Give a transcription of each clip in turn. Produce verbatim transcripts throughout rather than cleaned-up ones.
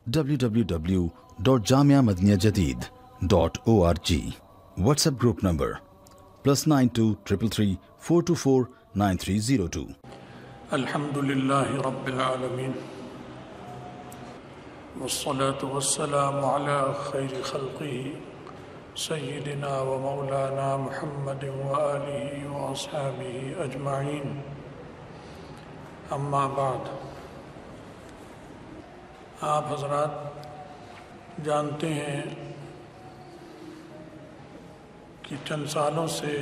w w w dot jamia madaniya jadid dot org. WhatsApp group number plus nine two three three four two four nine three zero two. الحمدللہ رب العالمین والصلاة والسلام على خیر خلقہ سیدنا و مولانا محمد وآلہ واصحابہ اجمعین. اما بعد، آپ حضرات جانتے ہیں کہ چند سالوں سے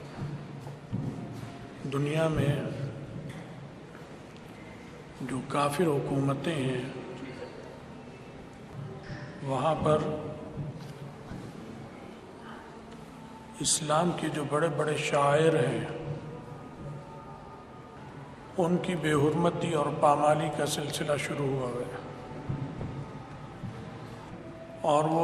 دنیا میں جو کافر حکومتیں ہیں وہاں پر اسلام کے جو بڑے بڑے شاعر ہیں ان کی بے حرمتی اور پامالی کا سلسلہ شروع ہوا ہے، اور وہ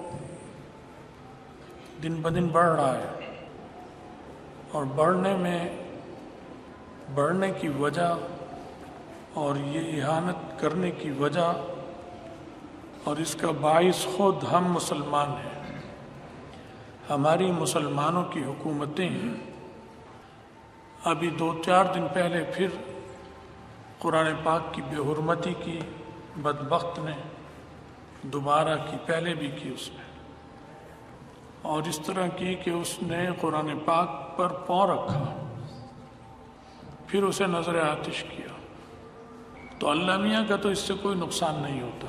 دن بدن بڑھ رہا ہے. اور بڑھنے میں بڑھنے کی وجہ اور یہ اہانت کرنے کی وجہ اور اس کا باعث خود ہم مسلمان ہیں. ہماری مسلمانوں کی حکومتیں ہیں. ابھی دو چار دن پہلے پھر قرآن پاک کی بے حرمتی کی بدبخت نے دوبارہ کی، پہلے بھی کی اس نے، اور اس طرح کی کہ اس نے قرآن پاک پر پاؤں رکھا، پھر اسے نظر آتش کیا. تو اللہ میاں کا تو اس سے کوئی نقصان نہیں ہوتا،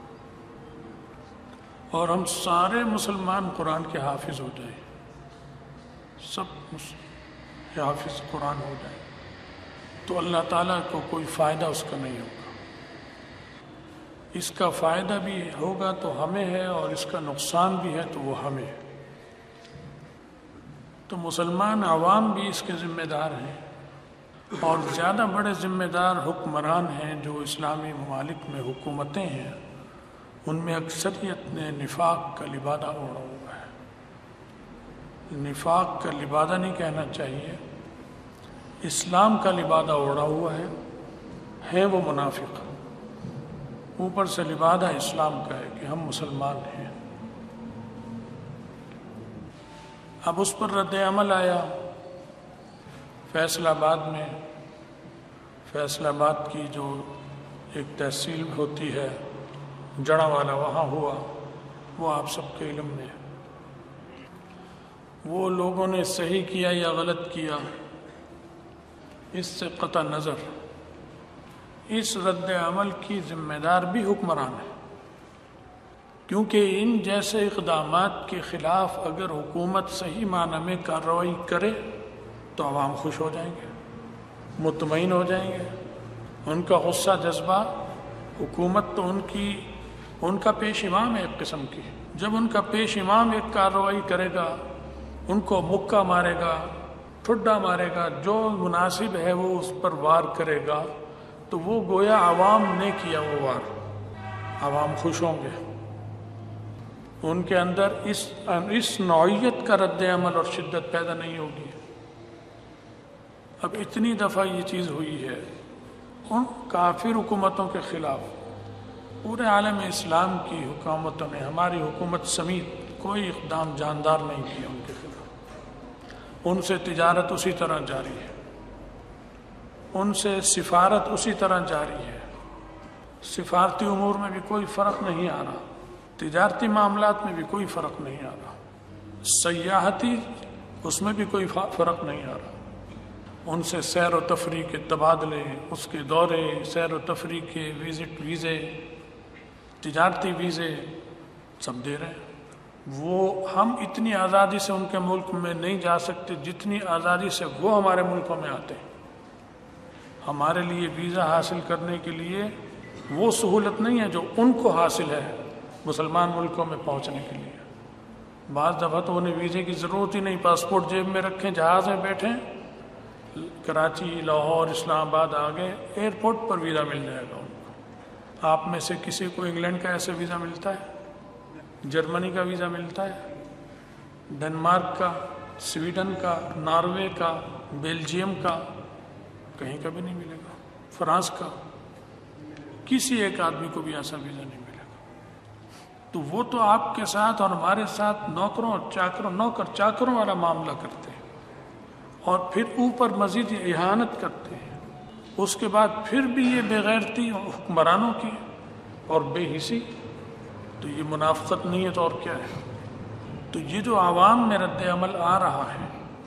اور ہم سارے مسلمان قرآن کے حافظ ہو جائیں، سب حافظ قرآن ہو جائیں تو اللہ تعالیٰ کو کوئی فائدہ اس کا نہیں ہوگا. اس کا فائدہ بھی ہوگا تو ہمیں ہے، اور اس کا نقصان بھی ہے تو وہ ہمیں ہے. تو مسلمان عوام بھی اس کے ذمہ دار ہیں، اور زیادہ بڑے ذمہ دار حکمران ہیں جو اسلامی ممالک میں حکومتیں ہیں. ان میں اکثریت نے نفاق کا لبادہ اوڑھا ہوا ہے. نفاق کا لبادہ نہیں کہنا چاہیے، اسلام کا لبادہ اوڑھا ہوا ہے. ہے وہ منافق، اوپر سے لبادہ اسلام کا ہے کہ ہم مسلمان ہیں. اب اس پر رد عمل آیا فیصل آباد میں. فیصل آباد کی جو ایک تحصیل ہوتی ہے جڑا والا، وہاں ہوا، وہ آپ سب کے علم میں ہے. وہ لوگوں نے صحیح کیا یا غلط کیا اس سے قطع نظر، اس رد عمل کی ذمہ دار بھی حکمران ہے. کیونکہ ان جیسے اقدامات کے خلاف اگر حکومت صحیح معنی میں کارروائی کرے تو عوام خوش ہو جائیں گے، مطمئن ہو جائیں گے. ان کا غصہ جذبہ، حکومت تو ان کی ان کا پیش امام ہے ایک قسم کی. جب ان کا پیش امام ایک کارروائی کرے گا، ان کو مکہ مارے گا، ٹھڈا مارے گا، جو مناسب ہے وہ اس پر وار کرے گا، تو وہ گویا عوام نے کیا وہ وار. عوام خوش ہوں گے. ان کے اندر اس اس نوعیت کا رد عمل اور شدت پیدا نہیں ہوگی. اب اتنی دفعہ یہ چیز ہوئی ہے ان کافر حکومتوں کے خلاف. پورے عالم اسلام کی حکومتوں نے، ہماری حکومت سمیت، کوئی اقدام جاندار نہیں کیا ان کے خلاف. ان سے تجارت اسی طرح جاری ہے، ان سے سفارت اسی طرح جاری ہے. سفارتی امور میں بھی کوئی فرق نہیں آ رہا، تجارتی معاملات میں بھی کوئی فرق نہیں آ رہا، سیاحتی اس میں بھی کوئی فرق نہیں آ رہا. ان سے سیر و تفریح کے تبادلے، اس کے دورے، سیر و تفریح کے وزٹ ویزے، تجارتی ویزے سب دے رہے ہیں. وہ ہم اتنی آزادی سے ان کے ملک میں نہیں جا سکتے جتنی آزادی سے وہ ہمارے ملکوں میں آتے ہیں. ہمارے لیے ویزا حاصل کرنے کے لیے وہ سہولت نہیں ہے جو ان کو حاصل ہے مسلمان ملکوں میں پہنچنے کے لیے. بعض دفعہ تو انہیں ویزے کی ضرورت ہی نہیں، پاسپورٹ جیب میں رکھیں، جہاز میں بیٹھیں، کراچی، لاہور، اسلام آباد آگے، ایئرپورٹ پر ویزا مل جائے گا ان کو. آپ میں سے کسی کو انگلینڈ کا ایسے ویزا ملتا ہے؟ جرمنی کا ویزا ملتا ہے؟ ڈنمارک کا، سویڈن کا، ناروے کا، بیلجیم کا؟ کہیں کا بھی نہیں ملے گا. فرانس کا کسی ایک آدمی کو بھی ایسا ویزا نہیں ملے گا. تو وہ تو آپ کے ساتھ اور ہمارے ساتھ نوکروں چاکروں نوکر چاکروں والا معاملہ کرتے ہیں، اور پھر اوپر مزید اہانت کرتے ہیں، اس کے بعد پھر بھی یہ بے غیرتی حکمرانوں کی اور بے حسی، تو یہ منافقت نہیں ہے تو اور کیا ہے؟ تو یہ جو عوام میں رد عمل آ رہا ہے،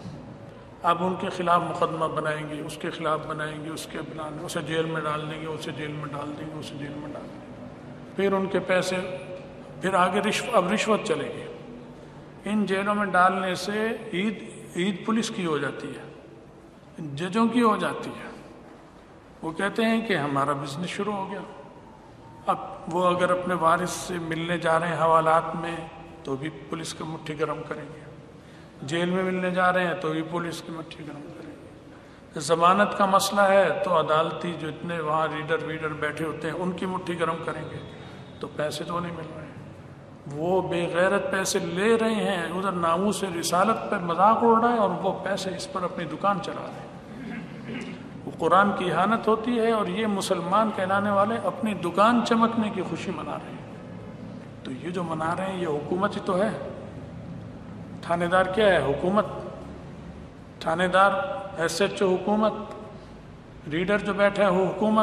اب ان کے خلاف مقدمہ بنائیں گے، اس کے خلاف بنائیں گے، اس کے بنانے اسے جیل میں ڈال دیں گے، اسے جیل میں ڈال دیں گے، اسے جیل میں ڈال دیں گے، پھر ان کے پیسے، پھر آگے رشوت، اب رشوت چلے گی۔ ان جیلوں میں ڈالنے سے عید عید پولیس کی ہو جاتی ہے، ججوں کی ہو جاتی ہے۔ وہ کہتے ہیں کہ ہمارا بزنس شروع ہو گیا۔ اب وہ اگر اپنے وارث سے ملنے جا رہے ہیں حوالات میں تو بھی پولیس کا مٹھی گرم کریں گے، جیل میں ملنے جا رہے ہیں تو بھی پولیس کی مٹھی گرم کریں گے، ضمانت کا مسئلہ ہے تو عدالتی جو اتنے وہاں ریڈر ویڈر بیٹھے ہوتے ہیں ان کی مٹھی گرم کریں گے، تو پیسے تو نہیں مل رہے ہیں، وہ بے غیرت پیسے لے رہے ہیں، ادھر ناموس رسالت پر مذاق اڑ رہا ہے اور وہ پیسے اس پر اپنی دکان چلا رہے ہیں۔ وہ قرآن کی اہانت ہوتی ہے، اور یہ مسلمان کہلانے والے اپنی دکان چمکنے کی خوشی منا رہے ہیں۔ تو یہ جو منا رہے ہیں یہ حکومت ہی تو ہے۔ تھانے دار کیا ہے؟ حکومت۔ تھانے دار ایس ایچ او حکومت، ریڈر جو بیٹھا ہے وہ حکومت،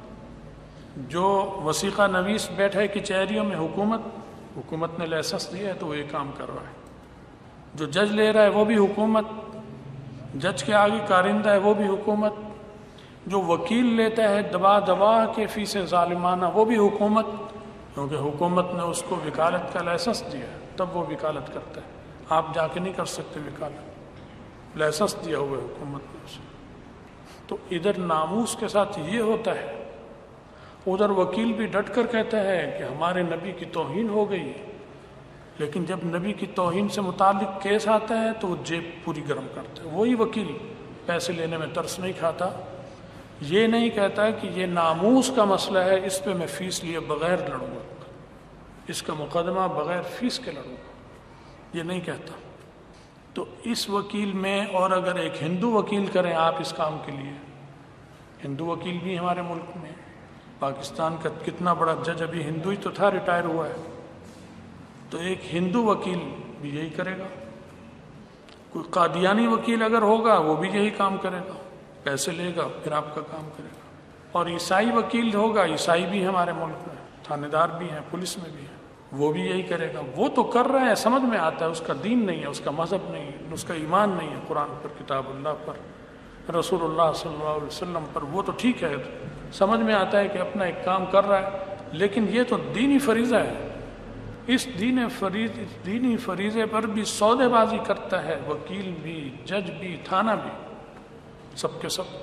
جو وثیقہ نویس بیٹھا ہے کچہریوں میں حکومت، حکومت نے لائسنس دیا ہے تو وہ یہ کام کر رہا ہے۔ جو جج لے رہا ہے وہ بھی حکومت، جج کے آگے کارندہ ہے وہ بھی حکومت، جو وکیل لیتا ہے دبا دبا کے فیس ظالمانہ وہ بھی حکومت، کیونکہ حکومت نے اس کو وکالت کا لائسنس دیا ہے تب وہ وکالت کرتا ہے۔ آپ جا کے نہیں کر سکتے وکالت، لائسنس دیا ہوا ہے حکومت نے اسے۔ تو ادھر ناموس کے ساتھ یہ ہوتا ہے، ادھر وکیل بھی ڈٹ کر کہتا ہے کہ ہمارے نبی کی توہین ہو گئی، لیکن جب نبی کی توہین سے متعلق کیس آتا ہے تو وہ جیب پوری گرم کرتا ہے۔ وہی وکیل پیسے لینے میں ترس نہیں کھاتا، یہ نہیں کہتا کہ یہ ناموس کا مسئلہ ہے، اس پہ میں فیس لیے بغیر لڑوں گا، اس کا مقدمہ بغیر فیس کے لڑوں گا، یہ نہیں کہتا۔ تو اس وکیل میں، اور اگر ایک ہندو وکیل کریں آپ اس کام کے لیے، ہندو وکیل بھی ہمارے ملک میں، پاکستان کا کتنا بڑا جج ابھی ہندو ہی تو تھا، ریٹائر ہوا ہے، تو ایک ہندو وکیل بھی یہی کرے گا۔ کوئی قادیانی وکیل اگر ہوگا وہ بھی یہی کام کرے گا، پیسے لے گا پھر آپ کا کام کرے گا۔ اور عیسائی وکیل ہوگا، عیسائی بھی ہمارے ملک میں، تھانے دار بھی ہیں، پولیس میں بھی ہیں، وہ بھی یہی کرے گا۔ وہ تو کر رہے ہیں، سمجھ میں آتا ہے، اس کا دین نہیں ہے، اس کا مذہب نہیں ہے، اس کا ایمان نہیں ہے قرآن پر، کتاب اللہ پر، رسول اللہ صلی اللہ علیہ وسلم پر، وہ تو ٹھیک ہے، سمجھ میں آتا ہے کہ اپنا ایک کام کر رہا ہے، لیکن یہ تو دینی فریضہ ہے، اس دین فریض دینی فریضے پر بھی سودے بازی کرتا ہے وکیل بھی، جج بھی، تھانہ بھی، سب کے سب۔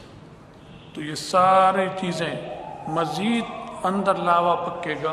تو یہ سارے چیزیں مزید اندر لاوا پکے گا،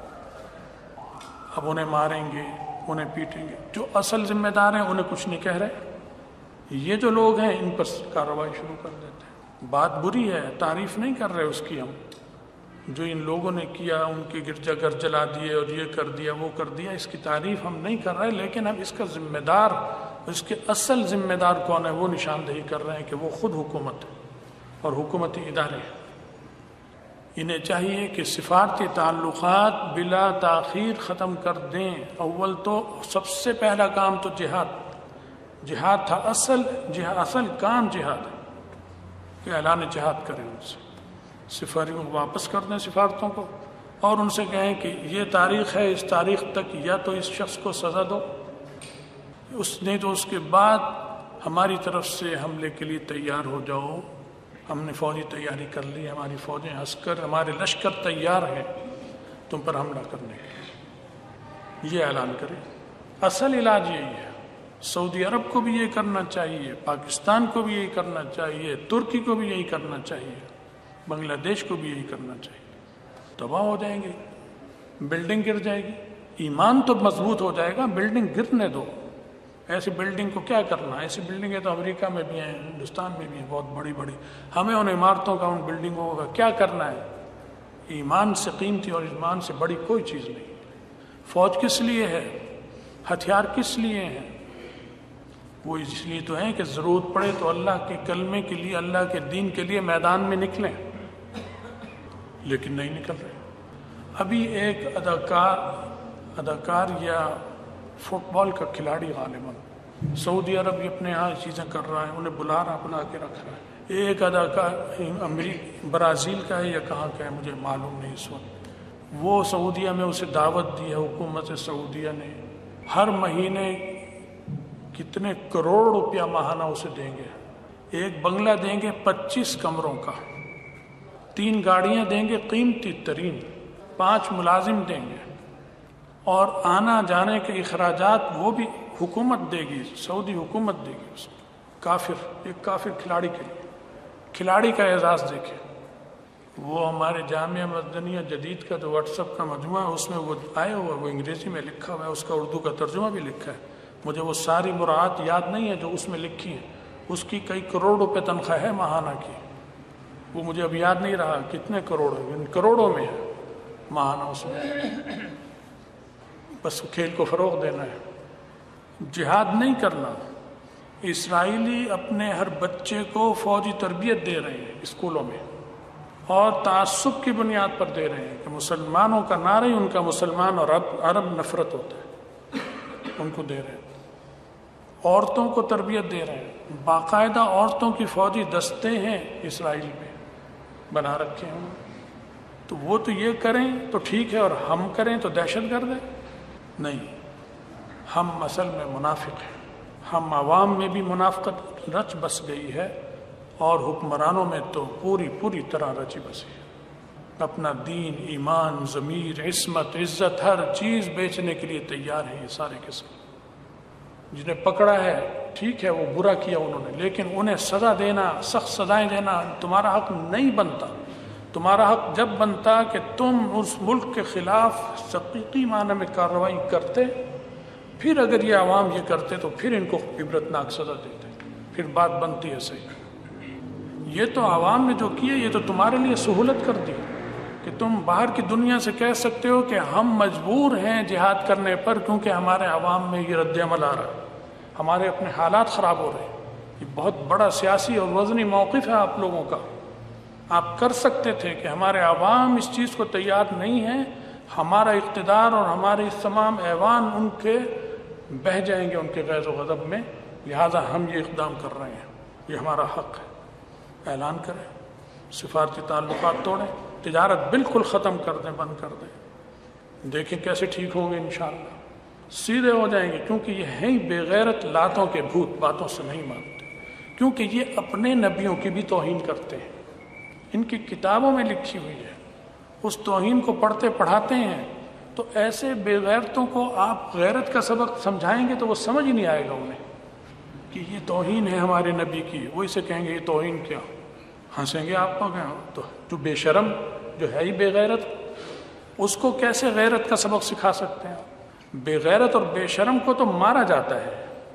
اب انہیں ماریں گے، انہیں پیٹیں گے، جو اصل ذمہ دار ہیں انہیں کچھ نہیں کہہ رہے، یہ جو لوگ ہیں ان پر کارروائی شروع کر دیتے ہیں۔ بات بری ہے، تعریف نہیں کر رہے اس کی ہم، جو ان لوگوں نے کیا، ان کے گرجا گھر جلا دیے اور یہ کر دیا وہ کر دیا، اس کی تعریف ہم نہیں کر رہے، لیکن ہم اس کا ذمہ دار، اس کے اصل ذمہ دار کون ہے وہ نشاندہی کر رہے ہیں کہ وہ خود حکومت ہے اور حکومتی ادارے ہیں۔ انہیں چاہیے کہ سفارتی تعلقات بلا تاخیر ختم کر دیں۔ اول تو سب سے پہلا کام تو جہاد جہاد تھا، اصل جہاد، اصل کام جہاد ہے کہ اعلان جہاد کریں، ان سے سفارتوں کو واپس کر دیں سفارتوں کو، اور ان سے کہیں کہ یہ تاریخ ہے، اس تاریخ تک یا تو اس شخص کو سزا دو، اس نہیں تو اس کے بعد ہماری طرف سے حملے کے لیے تیار ہو جاؤ، ہم نے فوجی تیاری کر لی، ہماری فوجیں عسکر، ہمارے لشکر تیار ہیں تم پر حملہ کرنے کے لیے، یہ اعلان کریں۔ اصل علاج یہی ہے۔ سعودی عرب کو بھی یہ کرنا چاہیے، پاکستان کو بھی یہی کرنا چاہیے، ترکی کو بھی یہی کرنا چاہیے، بنگلہ دیش کو بھی یہی کرنا چاہیے۔ تباہ ہو جائیں گے، بلڈنگ گر جائے گی، ایمان تو مضبوط ہو جائے گا، بلڈنگ گرنے دو۔ ایسی بلڈنگ کو کیا کرنا؟ ایسی بلڈنگیں تو امریکہ میں بھی ہیں، ہندوستان میں بھی ہیں، بہت بڑی بڑی، ہمیں ان عمارتوں کا، ان بلڈنگوں کا کیا کرنا ہے؟ ایمان سے قیمتی اور ایمان سے بڑی کوئی چیز نہیں۔ فوج کس لیے ہے؟ ہتھیار کس لیے ہیں؟ وہ اس لیے تو ہیں کہ ضرورت پڑے تو اللہ کے کلمے کے لیے، اللہ کے دین کے لیے میدان میں نکلیں، لیکن نہیں نکل رہے۔ ابھی ایک اداکار اداکار یا فٹ بال کا کھلاڑی غالباً سعودی عرب یہ اپنے یہاں چیزیں کر رہا ہے، انہیں بلا رہا بلا کے رکھ رہا ہے. ایک اداکار امریک برازیل کا ہے یا کہاں کا ہے مجھے معلوم نہیں اس وقت، وہ سعودیہ میں اسے دعوت دی ہے حکومت سعودیہ نے، ہر مہینے کتنے کروڑ روپیہ ماہانہ اسے دیں گے. ایک بنگلہ دیں گے پچیس کمروں کا، تین گاڑیاں دیں گے قیمتی ترین، پانچ ملازم دیں گے، اور آنا جانے کے اخراجات وہ بھی حکومت دے گی، سعودی حکومت دے گی. اس کافر ایک کافر کھلاڑی کے لیے، کھلاڑی کا اعزاز دیکھے. وہ ہمارے جامعہ مدنیہ جدید کا جو واٹس ایپ کا مجموعہ ہے اس میں وہ آئے ہوا ہے، وہ انگریزی میں لکھا ہوا ہے، اس کا اردو کا ترجمہ بھی لکھا ہے. مجھے وہ ساری مراعات یاد نہیں ہے جو اس میں لکھی ہیں. اس کی کئی کروڑ روپے تنخواہ ہے ماہانہ کی، وہ مجھے اب یاد نہیں رہا کتنے کروڑ ہے، ان کروڑوں میں ہے ماہانہ اس میں. بس کھیل کو فروغ دینا ہے، جہاد نہیں کرنا. اسرائیلی اپنے ہر بچے کو فوجی تربیت دے رہے ہیں اسکولوں میں، اور تعصب کی بنیاد پر دے رہے ہیں کہ مسلمانوں کا نعرہ ہی ان کا مسلمان اور عرب عرب نفرت ہوتا ہے، ان کو دے رہے ہیں. عورتوں کو تربیت دے رہے ہیں، باقاعدہ عورتوں کی فوجی دستے ہیں اسرائیل میں بنا رکھے ہیں. تو وہ تو یہ کریں تو ٹھیک ہے، اور ہم کریں تو دہشت گرد ہے. نہیں، ہم اصل میں منافق ہیں. ہم عوام میں بھی منافقت رچ بس گئی ہے، اور حکمرانوں میں تو پوری پوری طرح رچی بسی ہے. اپنا دین، ایمان، ضمیر، عصمت، عزت، ہر چیز بیچنے کے لیے تیار ہیں یہ سارے کے سارے. جنہیں پکڑا ہے ٹھیک ہے، وہ برا کیا انہوں نے، لیکن انہیں سزا دینا، سخت سزائیں دینا تمہارا حق نہیں بنتا. تمہارا حق جب بنتا کہ تم اس ملک کے خلاف حقیقی معنی میں کارروائی کرتے، پھر اگر یہ عوام یہ کرتے تو پھر ان کو عبرتناک سزا دیتے، پھر بات بنتی ہے صحیح. یہ تو عوام نے جو کیا یہ تو تمہارے لیے سہولت کر دی کہ تم باہر کی دنیا سے کہہ سکتے ہو کہ ہم مجبور ہیں جہاد کرنے پر کیونکہ ہمارے عوام میں یہ رد عمل آ رہا ہے، ہمارے اپنے حالات خراب ہو رہے ہیں. یہ بہت بڑا سیاسی اور وزنی موقف ہے آپ لوگوں کا. آپ کر سکتے تھے کہ ہمارے عوام اس چیز کو تیار نہیں ہیں، ہمارا اقتدار اور ہمارے اس تمام ایوان ان کے بہہ جائیں گے ان کے غیظ و غضب میں، لہٰذا ہم یہ اقدام کر رہے ہیں، یہ ہمارا حق ہے. اعلان کریں، سفارتی تعلقات توڑیں، تجارت بالکل ختم کر دیں، بند کر دیں. دیکھیں کیسے ٹھیک ہوں گے انشاءاللہ، سیدھے ہو جائیں گے. کیونکہ یہ ہیں بے غیرت لاتوں کے بھوت، باتوں سے نہیں مانتے، کیونکہ یہ اپنے نبیوں کی بھی توہین کرتے ہیں. ان کی کتابوں میں لکھی ہوئی ہے، اس توہین کو پڑھتے پڑھاتے ہیں. تو ایسے بے غیرتوں کو آپ غیرت کا سبق سمجھائیں گے تو وہ سمجھ ہی نہیں آئے گا انہیں کہ یہ توہین ہے ہمارے نبی کی. وہ اسے کہیں گے یہ توہین کیا، ہنسیں گے آپ کو. تو جو بے شرم، جو ہے ہی بے غیرت، اس کو کیسے غیرت کا سبق سکھا سکتے ہیں؟ بے غیرت اور بے شرم کو تو مارا جاتا ہے،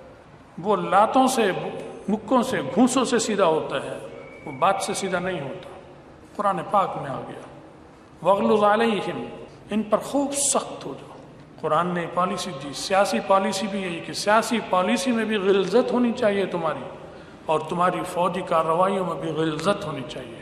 وہ لاتوں سے، مکوں سے، گھونسوں سے سیدھا ہوتا ہے، وہ بات سے سیدھا نہیں ہوتا. قرآن پاک میں آ گیا وَغْلُظْ عَلَيْهِمْ، ان پر خوب سخت ہو جاؤ. قرآن نے پالیسی دی، سیاسی پالیسی بھی یہی کہ سیاسی پالیسی میں بھی غلظت ہونی چاہیے تمہاری، اور تمہاری فوجی کارروائیوں میں بھی غلظت ہونی چاہیے.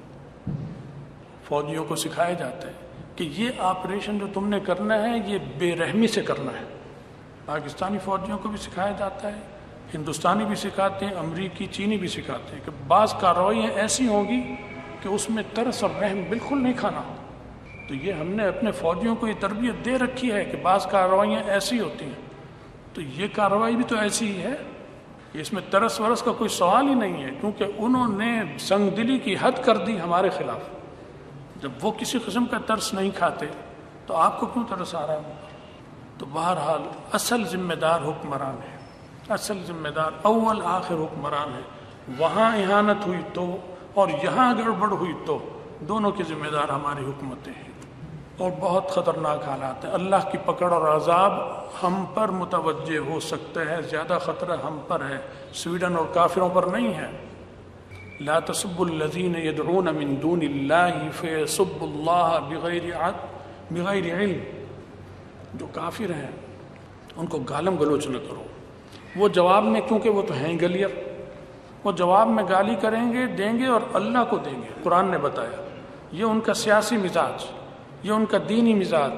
فوجیوں کو سکھایا جاتا ہے کہ یہ آپریشن جو تم نے کرنا ہے یہ بے رحمی سے کرنا ہے. پاکستانی فوجیوں کو بھی سکھایا جاتا ہے، ہندوستانی بھی سکھاتے ہیں، امریکی، چینی بھی سکھاتے ہیں کہ بعض کارروائیاں ایسی ہوں گی کہ اس میں ترس اور رحم بالکل نہیں کھانا. تو یہ ہم نے اپنے فوجیوں کو یہ تربیت دے رکھی ہے کہ بعض کارروائیاں ایسی ہوتی ہیں، تو یہ کارروائی بھی تو ایسی ہی ہے. اس میں ترس ورس کا کوئی سوال ہی نہیں ہے، کیونکہ انہوں نے سنگ دلی کی حد کر دی ہمارے خلاف. جب وہ کسی قسم کا ترس نہیں کھاتے تو آپ کو کیوں ترس آ رہا ہے؟ تو بہرحال اصل ذمہ دار حکمران ہے، اصل ذمہ دار اول آخر حکمران ہے. وہاں اہانت ہوئی تو اور یہاں گڑبڑ ہوئی تو دونوں کے ذمہ دار ہماری حکومتیں ہیں، اور بہت خطرناک حالات ہیں. اللہ کی پکڑ اور عذاب ہم پر متوجہ ہو سکتا ہے، زیادہ خطرہ ہم پر ہے، سویڈن اور کافروں پر نہیں ہے. لا تسبوا الذین یدعون من دون اللہ فیسبوا اللہ بغیر عد بغیر علم. جو کافر ہیں ان کو گالم گلوچ نہ کرو. وہ جواب میں، کیونکہ وہ تو ہیں گلیر، وہ جواب میں گالی کریں گے، دیں گے اور اللہ کو دیں گے. قرآن نے بتایا یہ ان کا سیاسی مزاج، یہ ان کا دینی مزاج.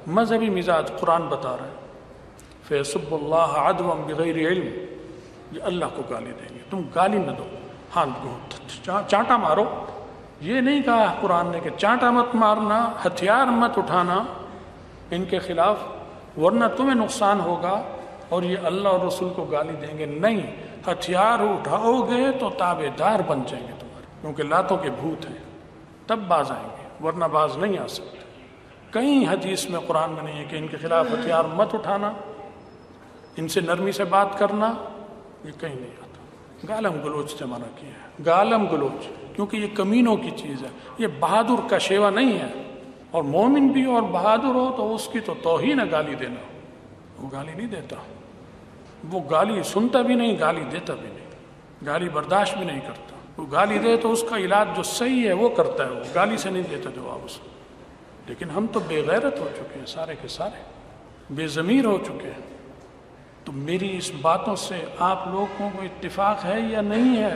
مذہبی مزاج قرآن بتا رہا ہے فَيَسُبُّ اللَّهَ عَدْوًا بِغَيْرِ علم، یہ اللہ کو گالی دیں گے. تم گالی نہ دو، ہاں چانٹا مارو. یہ نہیں کہا قرآن نے کہ چانٹا مت مارنا، ہتھیار مت اٹھانا ان کے خلاف ورنہ تمہیں نقصان ہوگا اور یہ اللہ اور رسول کو گالی دیں گے. نہیں، ہتھیار اٹھاؤ گے تو تابع دار بن جائیں گے تمہارے، کیونکہ لاتوں کے بھوت ہیں، تب باز آئیں گے ورنہ باز نہیں آ سکتے. کہیں حدیث میں قرآن میں نہیں ہے کہ ان کے خلاف ہتھیار مت اٹھانا، ان سے نرمی سے بات کرنا، یہ کہیں نہیں آتا. گالم گلوچ سے منع کیا ہے، گالم گلوچ، کیونکہ یہ کمینوں کی چیز ہے. یہ بہادر کا شیوا نہیں ہے. اور مومن بھی اور بہادر ہو تو اس کی تو توہین ہے گالی دینا. وہ گالی نہیں دیتا، وہ گالی سنتا بھی نہیں، گالی دیتا بھی نہیں، گالی برداشت بھی نہیں کرتا. وہ گالی دے تو اس کا علاج جو صحیح ہے وہ کرتا ہے، وہ گالی سے نہیں دیتا جواب اس کو. لیکن ہم تو بے غیرت ہو چکے ہیں، سارے کے سارے بے ضمیر ہو چکے ہیں. تو میری اس باتوں سے آپ لوگوں کو اتفاق ہے یا نہیں ہے؟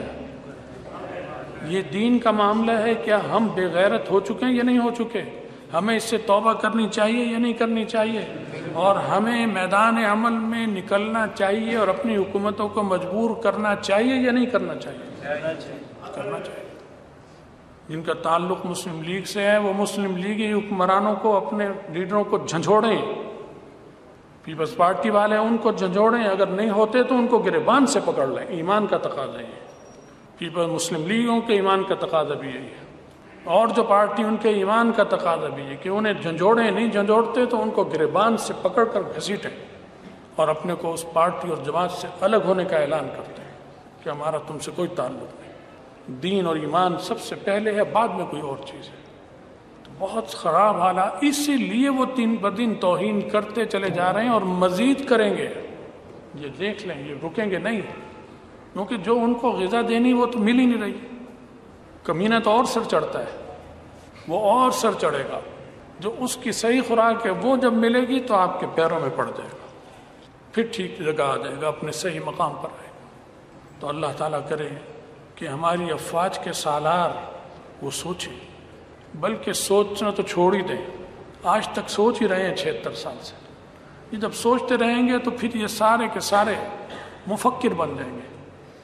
یہ دین کا معاملہ ہے. کیا ہم بے غیرت ہو چکے ہیں یا نہیں ہو چکے؟ ہمیں اس سے توبہ کرنی چاہیے یا نہیں کرنی چاہیے؟ اور ہمیں میدان عمل میں نکلنا چاہیے اور اپنی حکومتوں کو مجبور کرنا چاہیے یا نہیں کرنا چاہیے؟ کرنا چاہیے. جن کا تعلق مسلم لیگ سے ہے وہ مسلم لیگی حکمرانوں کو، اپنے لیڈروں کو جھنجھوڑیں. پیپلز پارٹی والے ان کو جھنجھوڑیں، اگر نہیں ہوتے تو ان کو گریبان سے پکڑ لیں. ایمان کا تقاضا یہ ہے. پیپلز مسلم لیگوں کے ایمان کا تقاضا بھی یہی ہے، اور جو پارٹی ان کے ایمان کا تقاضا بھی ہے کہ انہیں جھنجھوڑیں. نہیں جھنجھوڑتے تو ان کو گریبان سے پکڑ کر گھسیٹیں اور اپنے کو اس پارٹی اور جماعت سے الگ ہونے کا اعلان کرتے ہیں کہ ہمارا تم سے کوئی تعلق نہیں. دین اور ایمان سب سے پہلے ہے، بعد میں کوئی اور چیز ہے. تو بہت خراب حالات، اسی لیے وہ دن بدن توہین کرتے چلے جا رہے ہیں اور مزید کریں گے. یہ دیکھ لیں، یہ رکیں گے نہیں، کیونکہ جو ان کو غذا دینی وہ تو مل ہی نہیں رہی. کمینہ تو اور سر چڑھتا ہے، وہ اور سر چڑھے گا. جو اس کی صحیح خوراک ہے وہ جب ملے گی تو آپ کے پیروں میں پڑ جائے گا، پھر ٹھیک جگہ آ جائے گا، اپنے صحیح مقام پر آئے گا. تو اللہ تعالیٰ کرے کہ ہماری افواج کے سالار وہ سوچیں، بلکہ سوچنا تو چھوڑ ہی دیں. آج تک سوچ ہی رہے ہیں چھہتر سال سے. یہ جب سوچتے رہیں گے تو پھر یہ سارے کے سارے مفکر بن جائیں گے،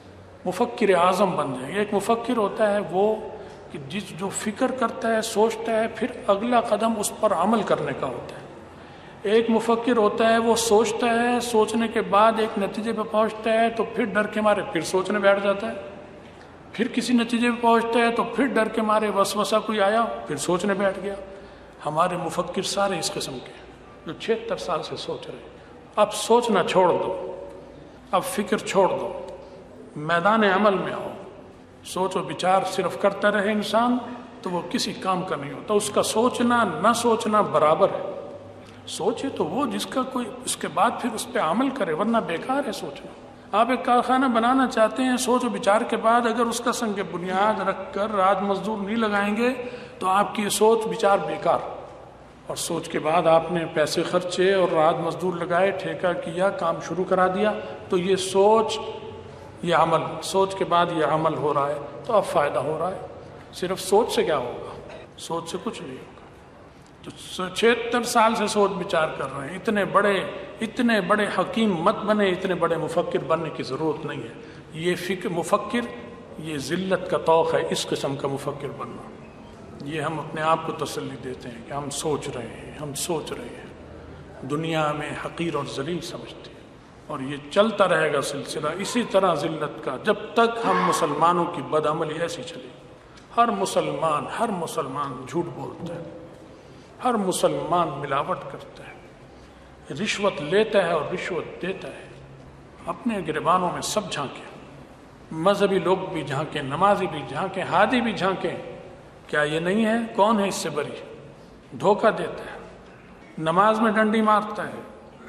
مفکر اعظم بن جائیں گے. ایک مفکر ہوتا ہے وہ کہ جس جو فکر کرتا ہے، سوچتا ہے، پھر اگلا قدم اس پر عمل کرنے کا ہوتا ہے. ایک مفکر ہوتا ہے وہ سوچتا ہے، سوچنے کے بعد ایک نتیجے پہ پہنچتا ہے تو پھر ڈر کے مارے پھر سوچنے بیٹھ جاتا ہے، پھر کسی نتیجے پہ پہنچتا ہے تو پھر ڈر کے مارے وسوسہ کوئی آیا پھر سوچنے بیٹھ گیا. ہمارے مفکر سارے اس قسم کے جو چھہتر سال سے سوچ رہے ہیں. اب سوچنا چھوڑ دو، اب فکر چھوڑ دو، میدان عمل میں آؤ. سوچ و بچار صرف کرتا رہے انسان تو وہ کسی کام کا نہیں ہوتا. اس کا سوچنا نہ سوچنا برابر ہے. سوچے تو وہ جس کا کوئی اس کے بعد پھر اس پہ عمل کرے، ورنہ بیکار ہے سوچنا. آپ ایک کارخانہ بنانا چاہتے ہیں، سوچ و بچار کے بعد اگر اس کا سنگ بنیاد رکھ کر رات مزدور نہیں لگائیں گے تو آپ کی سوچ بچار بیکار. اور سوچ کے بعد آپ نے پیسے خرچے اور رات مزدور لگائے، ٹھیکہ کیا، کام شروع کرا دیا، تو یہ سوچ یہ عمل، سوچ کے بعد یہ عمل ہو رہا ہے تو اب فائدہ ہو رہا ہے. صرف سوچ سے کیا ہوگا؟ سوچ سے کچھ نہیں ہوگا. تو چھہتر سال سے سوچ بچار کر رہے ہیں. اتنے بڑے اتنے بڑے حکیم مت بنے، اتنے بڑے مفکر بننے کی ضرورت نہیں ہے. یہ فکر مفکر یہ ذلت کا طوق ہے، اس قسم کا مفکر بننا. یہ ہم اپنے آپ کو تسلی دیتے ہیں کہ ہم سوچ رہے ہیں، ہم سوچ رہے ہیں. دنیا ہمیں حقیر اور ذلیل سمجھتی ہے اور یہ چلتا رہے گا سلسلہ اسی طرح ذلت کا جب تک ہم مسلمانوں کی بدعملی ایسی چلے. ہر مسلمان ہر مسلمان جھوٹ بولتا ہے، ہر مسلمان ملاوٹ کرتا ہے، رشوت لیتا ہے اور رشوت دیتا ہے. اپنے گریبانوں میں سب جھانکیں، مذہبی لوگ بھی جھانکیں، نمازی بھی جھانکیں، ہادی بھی جھانکیں. کیا یہ نہیں ہے؟ کون ہے اس سے بری؟ دھوکہ دیتا ہے، نماز میں ڈنڈی مارتا ہے.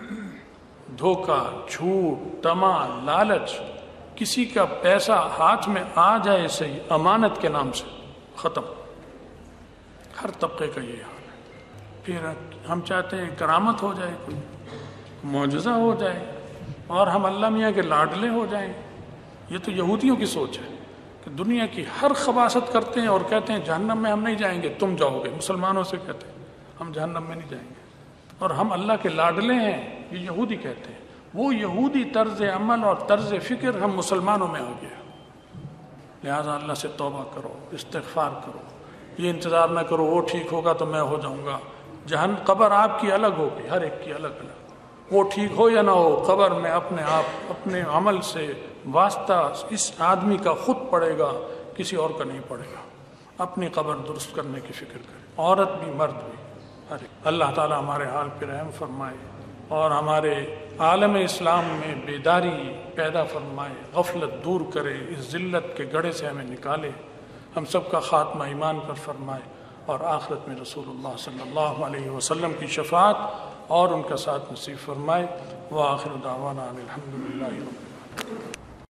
دھوکہ، جھوٹ، طمع، لالچ، کسی کا پیسہ ہاتھ میں آ جائے صحیح امانت کے نام سے ختم. ہر طبقے کا یہ حال ہے. پھر ہم چاہتے ہیں کرامت ہو جائے، کوئی معجزہ ہو جائے اور ہم اللہ میاں کے لاڈلے ہو جائیں. یہ تو یہودیوں کی سوچ ہے کہ دنیا کی ہر خباثت کرتے ہیں اور کہتے ہیں جہنم میں ہم نہیں جائیں گے، تم جاؤ گے. مسلمانوں سے کہتے ہیں ہم جہنم میں نہیں جائیں گے. اور ہم اللہ کے لاڈلے ہیں، یہ یہودی کہتے ہیں۔ وہ یہودی طرز عمل اور طرز فکر ہم مسلمانوں میں آ گیا، لہٰذا اللہ سے توبہ کرو، استغفار کرو، یہ انتظار نہ کرو وہ ٹھیک ہوگا تو میں ہو جاؤں گا۔ جہن قبر آپ کی الگ ہوگی، ہر ایک کی الگ الگ، وہ ٹھیک ہو یا نہ ہو، قبر میں اپنے آپ اپنے عمل سے واسطہ اس آدمی کا خود پڑے گا، کسی اور کا نہیں پڑے گا۔ اپنی قبر درست کرنے کی فکر کریں، عورت بھی مرد بھی ہر ایک۔ اللہ تعالی ہمارے حال پہ رحم فرمائے اور ہمارے عالم اسلام میں بیداری پیدا فرمائے، غفلت دور کرے، اس ذلت کے گڑھے سے ہمیں نکالے، ہم سب کا خاتمہ ایمان پر فرمائے اور آخرت میں رسول اللہ صلی اللہ علیہ وسلم کی شفاعت اور ان کا ساتھ نصیب فرمائے۔ وآخر دعوانا ان الحمد للہ رب العالمین۔